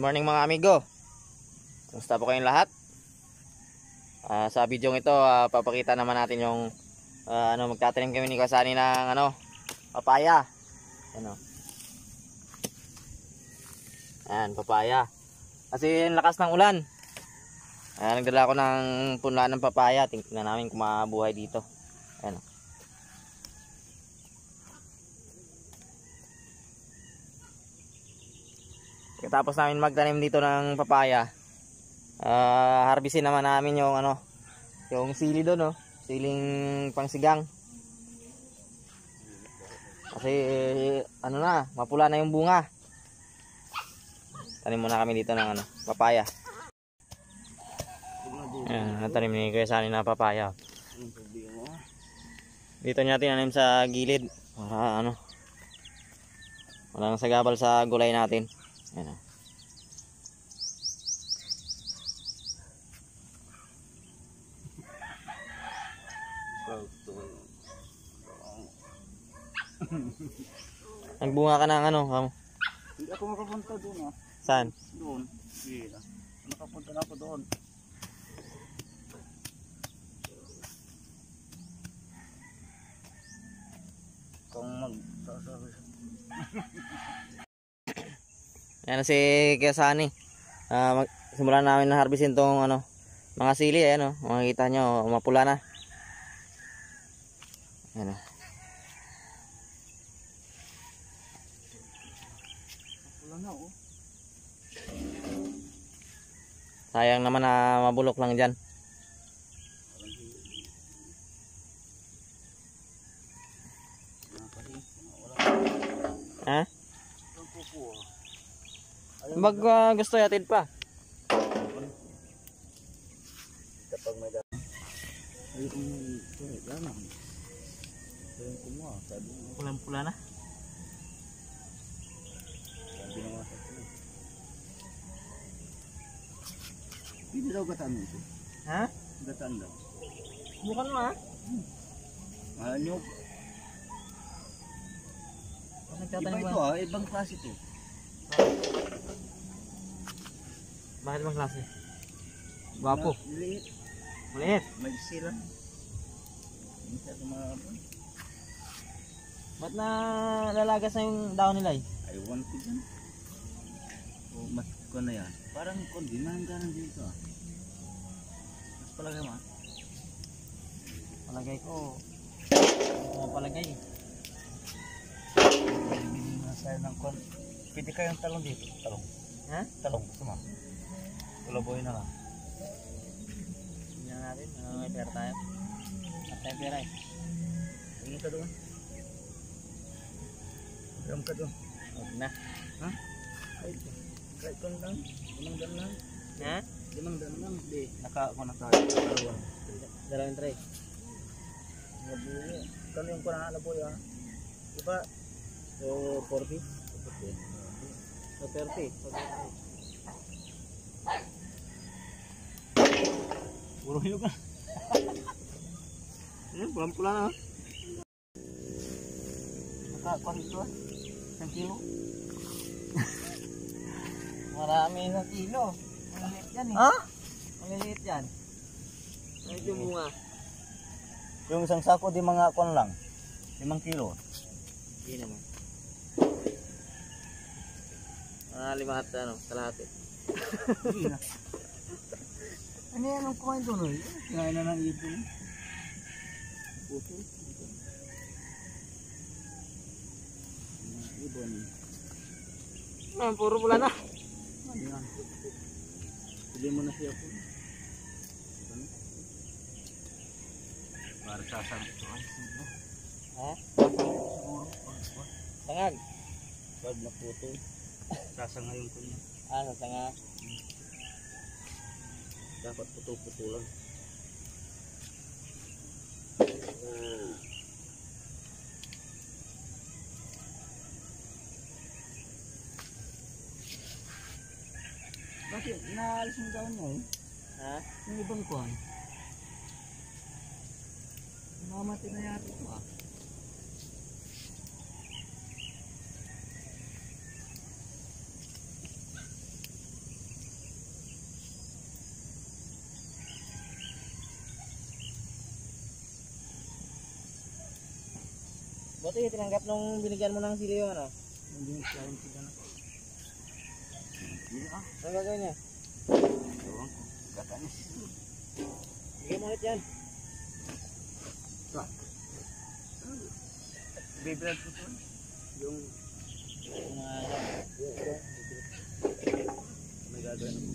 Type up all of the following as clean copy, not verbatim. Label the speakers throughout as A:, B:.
A: morning mga amigo. Kumusta po kayong lahat? Sa video ito, papakita naman natin yung magtatanim kami ni Kasani ng papaya. Ayan, papaya. Kasi lakas ng ulan. Nagdala ako ng punlaan ng papaya. Tingnan namin kung mabuhay dito. Ayan. Tapos namin magtanim dito ng papaya, harvestin naman namin yung yung sili doon, siling pangsigang. Kasi mapula na yung bunga. Tanim muna kami dito ng papaya. Tanim ni Kuya Sani na papaya. Dito niya tinanim sa gilid para walang sagabal sa gulay natin. Ayan. Nagbunga ka ng
B: Hindi ako makapunta doon
A: Saan?
B: Doon. Hindi. Nakapunta na ako doon. Kung magsasabi.
A: Ayan si Kuya Sani. Simulan namin na harvestin tong mga sili. Ayan makikita nyo mapula na. Ayan
B: Mapula na
A: Sayang naman na mabulok lang dyan. Ha? Mag gusto yatid pa.
B: Kapag may dami. Ay, lang. Ayun kumuha.
A: Pulang-pula na.
B: Sabi na nga sa Hindi daw gataan ito.
A: Ha?
B: Gataan daw.
A: Bukan mo
B: Mahal nyo. Iba ito ibang klase ito.
A: Bakit bang klase? Gwapo.
B: Maliit.
A: Maliit.
B: May sila. Hindi siya kumabon.
A: Ba't na lalagas na yung daon nila
B: Aywan ko dyan. O mat ko na yan. Parang kundi mahangganan dito Mas palagay mo
A: Palagay ko. Palagay.
B: Masaya ng kon. Pwede kayong talong dito. Talong.
A: Ha?
B: Talong. Gusto mo? Ulaboy na lang.
A: Tingnan natin. May pera tayo. At tayo pera
B: Tingin ka doon. Tingin ka doon.
A: Huwag na.
B: Ha? Kahit kung lang. 5 dan lang.
A: Ha?
B: 5 dan lang. Hindi. Ako naka.
A: Dalawang tray.
B: Laboy. Kano yung kuna laboy Diba? So 40?
A: So 30.
B: Puro yun ka.
A: Pulang-pula na.
B: Nakakuha ito 1 kilo.
A: Marami 1 kilo. Maliliit yan
B: Ha?
A: Maliliit yan. Medyo bunga.
B: Yung isang sako di mga kon lang. 5 kilo.
A: Hindi naman. 5 at kalahati.
B: Hindi na. Ano yan ang kumain doon? Kinain na ng ibon. Puto. Ibon.
A: Puro pula na.
B: Ano yan? Pili mo na siya po. Para sasang ito.
A: Ha?
B: Siguro.
A: Sangag.
B: Pag naputo. Sasangayon ko niya.
A: Sasanga.
B: Dapat puto-puto lang. Bakit? Naalis yung daon mo
A: Ha?
B: Yung ibang kuhan. Mamati na yata ito
A: Buti tinanggap nung binigyan mo ng sili yung ano.
B: Hindi kain sila na. Hindi ah.
A: Ano gagawin niya?
B: Ewan ko. Kakanis.
A: Bigyan mo ulit yan.
B: Bibilad ko to. Yung may gagawin ako.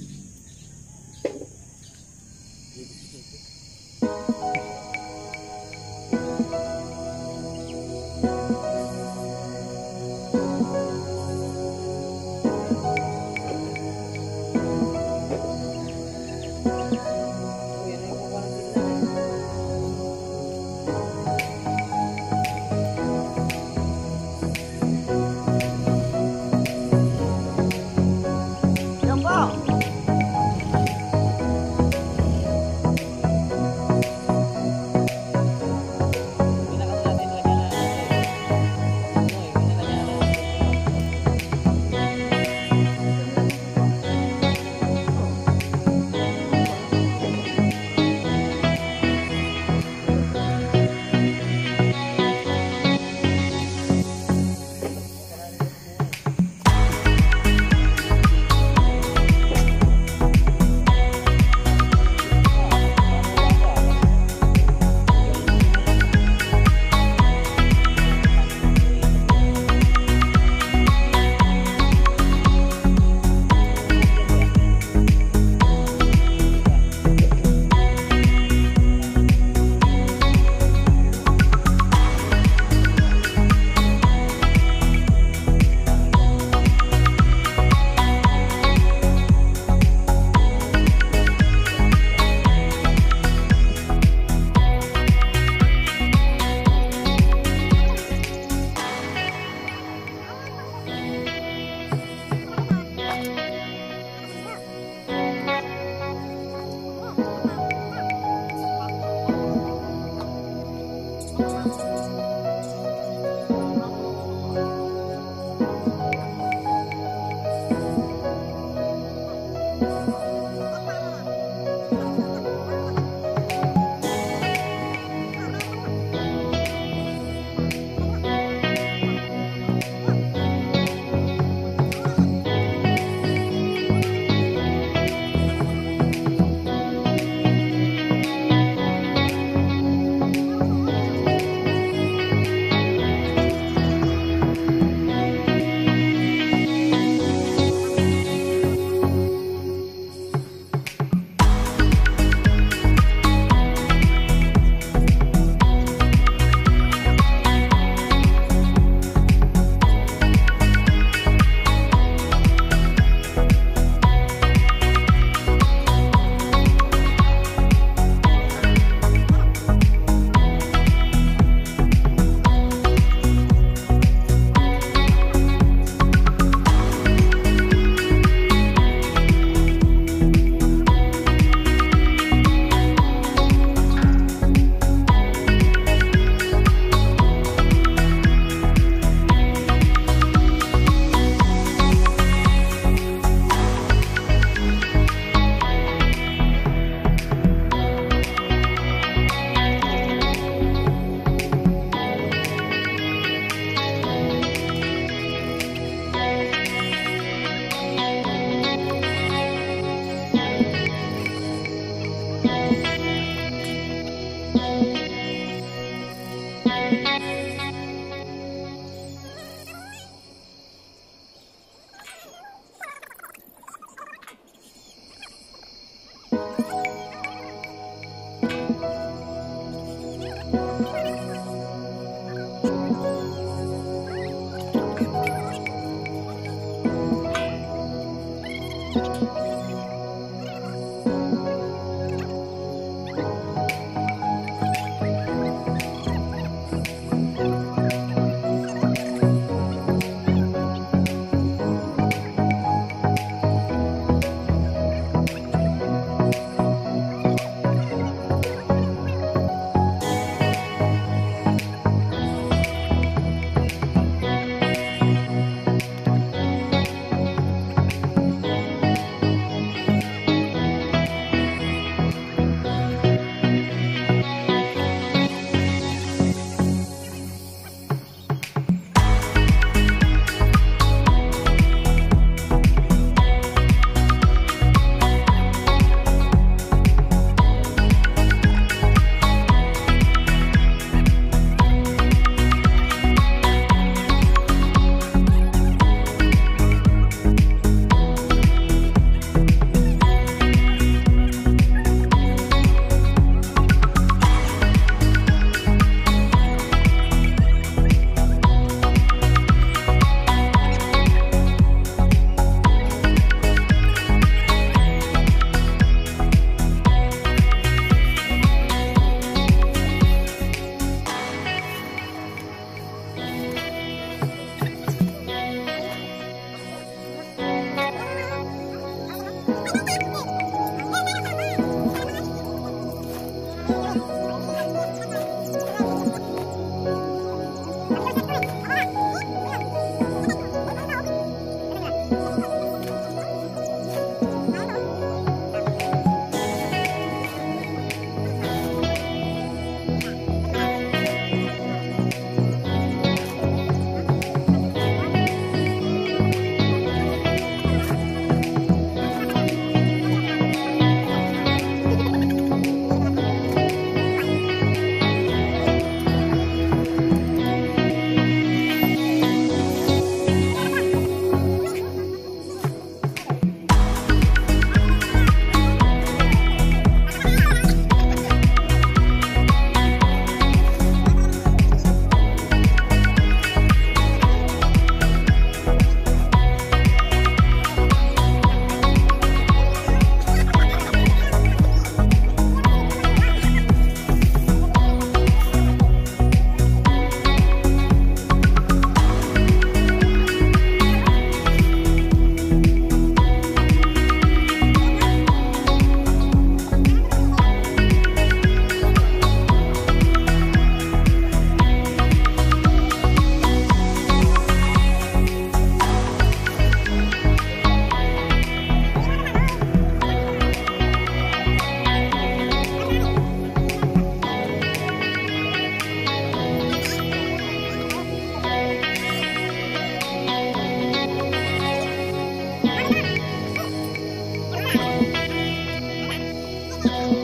A: Bye.